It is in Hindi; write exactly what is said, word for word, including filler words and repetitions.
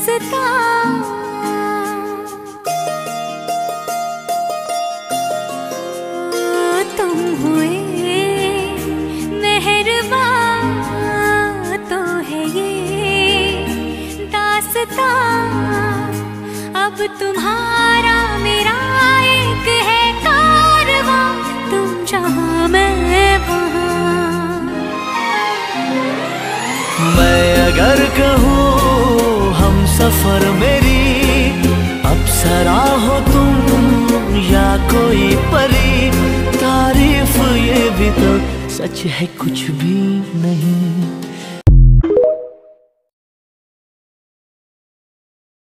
दास्तां। तुम हुए मेहरबान तो है ये दास्तां। अब तुम्हारा मेरा एक है कारवां, तुम जहां मैं वहां। मैं अगर कहूँ हम सफर मेरी अप्सरा हो तुम या कोई परी, तारीफ ये भी तो सच है कुछ भी नहीं।